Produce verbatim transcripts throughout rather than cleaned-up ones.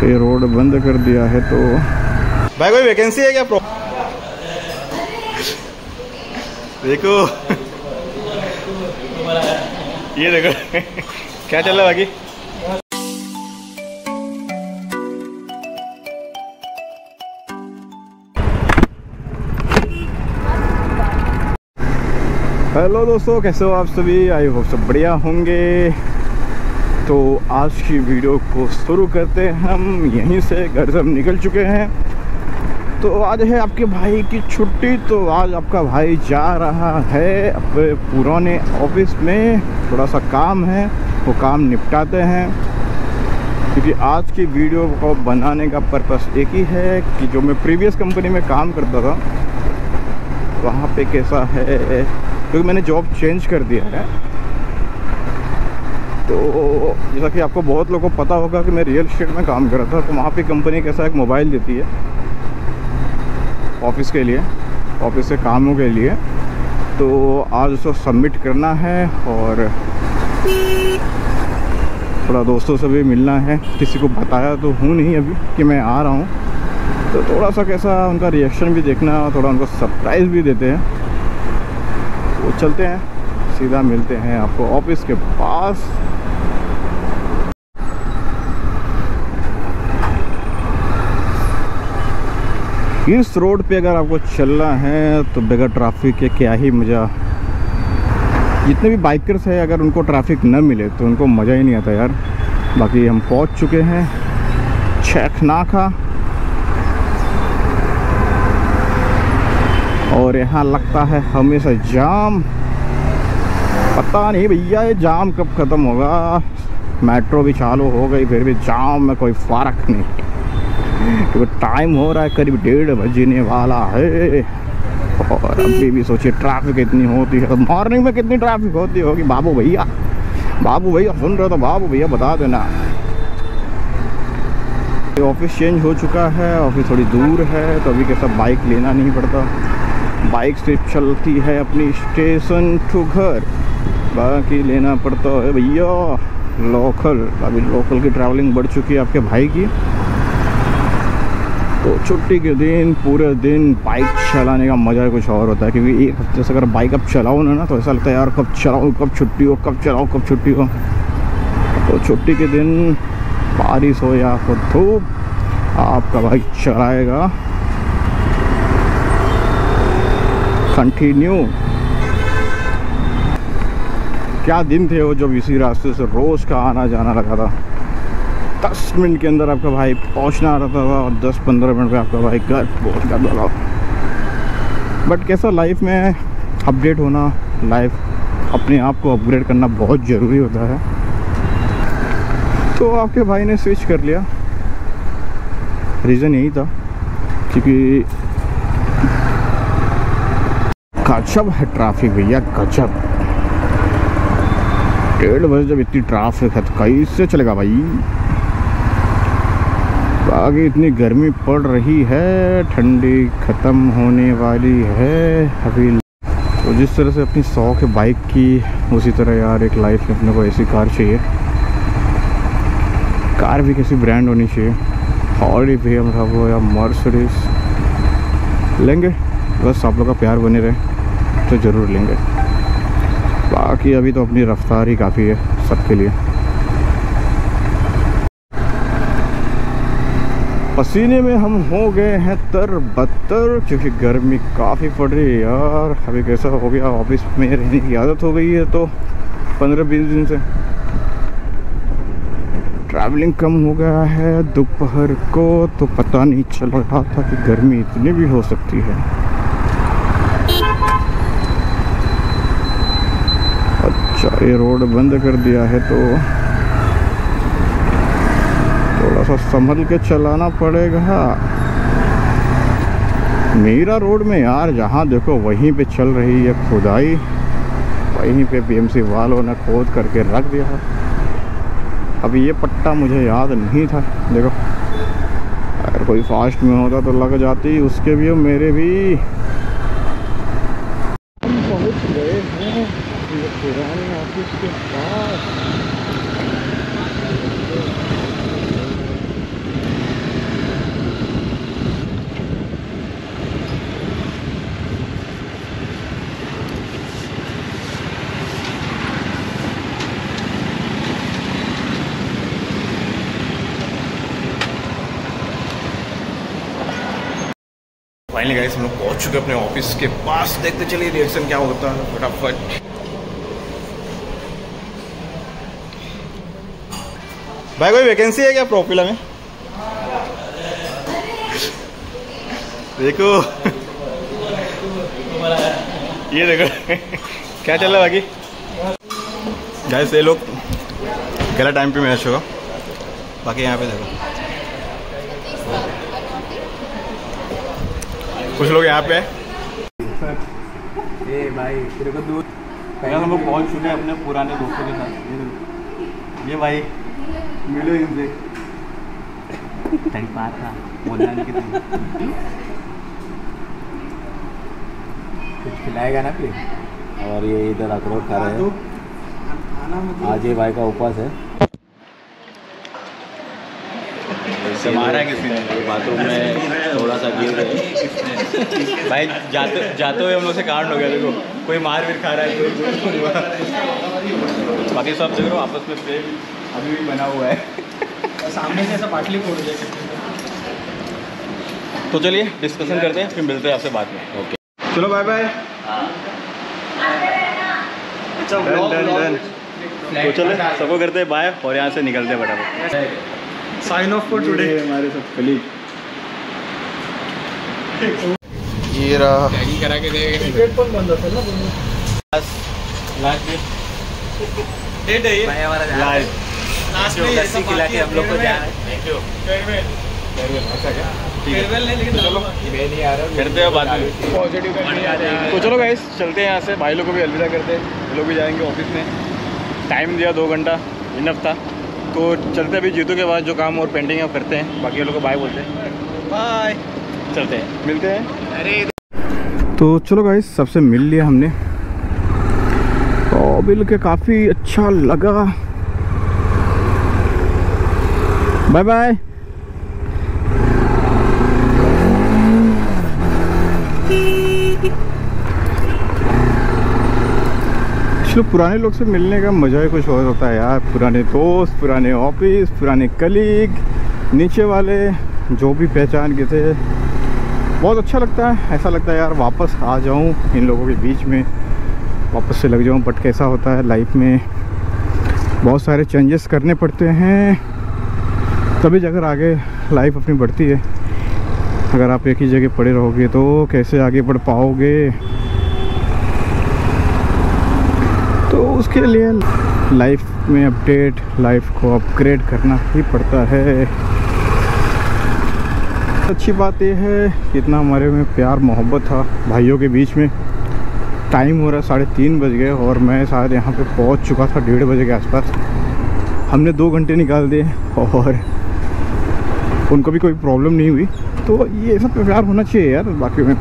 ये रोड बंद कर दिया है। तो भाई कोई वैकेंसी है क्या? प्रो देखो ये देखो क्या चल रहा है बाकी। हेलो दोस्तों, कैसे हो आप सभी? आई होप सब बढ़िया होंगे। तो आज की वीडियो को शुरू करते हैं हम यहीं से। घर से हम निकल चुके हैं। तो आज है आपके भाई की छुट्टी, तो आज आपका भाई जा रहा है अपने पुराने ऑफिस में। थोड़ा सा काम है, वो काम निपटाते हैं। क्योंकि आज की वीडियो को बनाने का पर्पस एक ही है कि जो मैं प्रीवियस कंपनी में काम करता था वहाँ पे कैसा है, क्योंकि मैंने जॉब चेंज कर दिया है। तो जैसा कि आपको बहुत लोगों को पता होगा कि मैं रियल एस्टेट में काम कर रहा था, तो वहाँ पे कंपनी कैसा एक मोबाइल देती है ऑफिस के लिए, ऑफिस से कामों के लिए। तो आज उसको सबमिट करना है और थोड़ा दोस्तों से भी मिलना है। किसी को बताया तो हूँ नहीं अभी कि मैं आ रहा हूँ, तो थोड़ा सा कैसा उनका रिएक्शन भी देखना, थोड़ा उनको सरप्राइज़ भी देते हैं। तो चलते हैं, सीधा मिलते हैं आपको ऑफिस के पास। इस रोड पे अगर आपको चलना है तो बगैर ट्रैफिक के क्या ही मज़ा। जितने भी बाइकर्स हैं, अगर उनको ट्रैफिक न मिले तो उनको मज़ा ही नहीं आता यार। बाकी हम पहुंच चुके हैं छैखनाखा, और यहाँ लगता है हमेशा जाम। पता नहीं भैया ये जाम कब ख़त्म होगा। मेट्रो भी चालू हो गई फिर भी जाम में कोई फ़र्क नहीं, क्योंकि टाइम हो रहा है करीब डेढ़ बजने वाला है। और अभी भी सोचिए ट्रैफिक इतनी होती है, तो मॉर्निंग में कितनी ट्रैफिक होती होगी। बाबू भैया, बाबू भैया सुन रहे हो तो बाबू भैया बता देना। ऑफिस चेंज हो चुका है, ऑफिस थोड़ी दूर है, तो अभी कैसा बाइक लेना नहीं पड़ता। बाइक से चलती है अपनी स्टेशन टू घर, बाकी लेना पड़ता है भैया लोकल। अभी लोकल की ट्रैवलिंग बढ़ चुकी है आपके भाई की। तो छुट्टी के दिन पूरे दिन बाइक चलाने का मज़ा कुछ और होता है, क्योंकि एक हफ्ते से अगर बाइक अब चलाओ ना ना तो ऐसा लगता है यार कब चलाओ, कब छुट्टी हो, कब चलाओ, कब छुट्टी हो। तो छुट्टी के दिन बारिश हो या फिर धूप, आपका बाइक चलाएगा कंटिन्यू। क्या दिन थे वो जब इसी रास्ते से रोज़ का आना जाना लगा था। दस मिनट के अंदर आपका भाई पहुंचना रहता था और दस पंद्रह मिनट में आपका भाई घर पहुंच जाता था। बट कैसा लाइफ में अपडेट होना, लाइफ अपने आप को अपग्रेड करना बहुत ज़रूरी होता है। तो आपके भाई ने स्विच कर लिया, रीज़न यही था क्योंकि गजब है ट्रैफिक भैया, गजब। डेढ़ बजे जब इतनी ट्रैफिक है तो कैसे चलेगा भाई। आगे इतनी गर्मी पड़ रही है, ठंडी ख़त्म होने वाली है अभी। तो जिस तरह से अपनी शौक है बाइक की, उसी तरह यार एक लाइफ में अपने को ऐसी कार चाहिए। कार भी किसी ब्रांड होनी चाहिए, ऑडी भी हम हो या मर्सिडीज लेंगे। बस आप लोग का प्यार बने रहे तो ज़रूर लेंगे। बाकी अभी तो अपनी रफ्तार ही काफ़ी है सबके लिए। पसीने में हम हो गए हैं तर बतर, क्योंकि गर्मी काफ़ी पड़ रही है यार। अभी कैसा हो गया, ऑफिस में रहने की आदत हो गई है, तो पंद्रह बीस दिन से ट्रैवलिंग कम हो गया है दोपहर को, तो पता नहीं चल रहा था कि गर्मी इतनी भी हो सकती है। अच्छा, ये रोड बंद कर दिया है तो थोड़ा सा संभल के चलाना पड़ेगा। मेरा रोड में यार जहाँ देखो वहीं पे चल रही है खुदाई, वहीं पे बीएमसी वालों ने खोद करके रख दिया है। अभी ये पट्टा मुझे याद नहीं था। देखो अगर कोई फास्ट में होता तो लग जाती उसके भी और मेरे भी। हम पहुँच गए हैं पुराने ऑफिस के पास। फाइनली गाइस हम लोग पहुंच चुके अपने ऑफिस के पास। देखते चलिए रिएक्शन क्या होता है फटाफट। भाई कोई वैकेंसी है क्या प्रोफिला में? देखो ये देखो क्या चल रहा है बाकी गाइस। ये लोग गलत टाइम पे मैच होगा। बाकी यहाँ पे देखो कुछ लोग यहाँ पे हैं। ए भाई तेरे को दूर हम लोग पहुँच चुके हैं अपने पुराने दोस्तों के साथ। ये भाई मिलो इनसे। था बोलना नहीं कितना कुछ खिलाएगा ना प्लीज। और ये इधर अखरोट खा रहे हैं। आज ये भाई का उपवास है। मारा किसी ने बाथरूम में थोड़ा सा गिर गए भाई। जाते जाते हुए हम लोग से कांड हो गया। देखो कोई मार भी खा रहा है। बाकी सब देख रहे हो आपस में प्रेम अभी भी बना हुआ है। सामने से ऐसा बाटली फोड़ जाए। तो चलिए डिस्कशन करते हैं फिर मिलते हैं आपसे बाद में। ओके चलो bye bye. Done done done. तो चलो सबको करते हैं बाय और यहाँ से निकलते हैं फटाफट। साइन ऑफ फॉर टुडे हमारे सब कलीग। ये रहा टैगिंग करा के देगा। टिकट पण बंद असेल ना पूर्ण। लास्ट डेट है ये लाइव। लास्ट में लस्सी खिला के हम लोग को जाना है। Thank you. फेयरवेल ऐसा क्या? फेयरवेल नहीं लेकिन चलो मैं नहीं आ रहा। करते हैं बाद में पॉजिटिव करनी आ जाए। तो चलो गाइस चलते हैं यहाँ से। भाई लोग को भी अलविदा करते हैं। वो लोग भी जाएंगे ऑफिस में। टाइम दिया दो घंटा इनफ था। तो चलते अभी जीतू के बाद जो काम और पेंडिंग है करते हैं। बाकी लोगों को बाय बोलते हैं। बाय चलते हैं मिलते हैं। अरे तो चलो गाइस सबसे मिल लिया हमने और मिल के काफ़ी अच्छा लगा। Bye bye. चलो पुराने लोग से मिलने का मज़ा ही कुछ और होता है यार। पुराने दोस्त, पुराने ऑफिस, पुराने कलीग, नीचे वाले जो भी पहचान के थे, बहुत अच्छा लगता है। ऐसा लगता है यार वापस आ जाऊं इन लोगों के बीच में, वापस से लग जाऊं। बट कैसा होता है लाइफ में बहुत सारे चेंजेस करने पड़ते हैं तभी जाकर आगे लाइफ अपनी बढ़ती है। अगर आप एक ही जगह पड़े रहोगे तो कैसे आगे बढ़ पाओगे। तो उसके लिए लाइफ में अपडेट, लाइफ को अपग्रेड करना ही पड़ता है। अच्छी बात यह है कि इतना हमारे में प्यार मोहब्बत था भाइयों के बीच में। टाइम हो रहा है साढ़े तीन बज गए और मैं शायद यहाँ पे पहुँच चुका था डेढ़ बजे के आसपास। हमने दो घंटे निकाल दिए और उनको भी कोई प्रॉब्लम नहीं हुई। तो ये सब प्यार होना चाहिए यार बाकी में।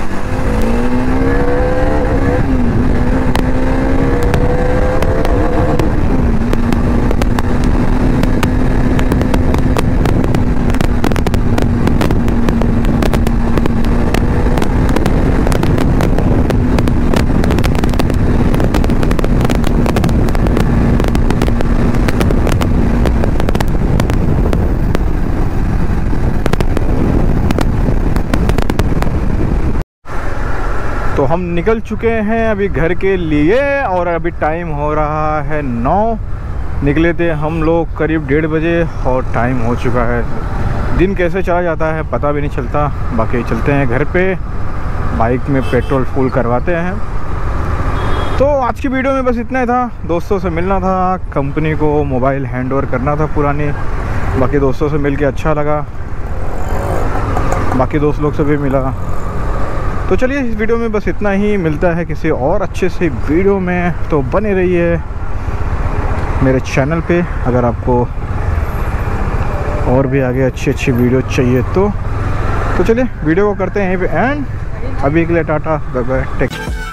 तो हम निकल चुके हैं अभी घर के लिए और अभी टाइम हो रहा है नौ। निकले थे हम लोग करीब डेढ़ बजे और टाइम हो चुका है। दिन कैसे चला जाता है पता भी नहीं चलता। बाकी चलते हैं घर पे, बाइक में पेट्रोल फुल करवाते हैं। तो आज की वीडियो में बस इतना ही था। दोस्तों से मिलना था, कंपनी को मोबाइल हैंड ओवर करना था पुरानी। बाकी दोस्तों से मिल के अच्छा लगा, बाकी दोस्त लोग से भी मिला। तो चलिए इस वीडियो में बस इतना ही। मिलता है किसी और अच्छे से वीडियो में। तो बने रहिए मेरे चैनल पे अगर आपको और भी आगे अच्छी अच्छी वीडियो चाहिए तो। तो चलिए वीडियो को करते हैं यहीं पे एंड। अभी के लिए टाटा बाय बाय टेक।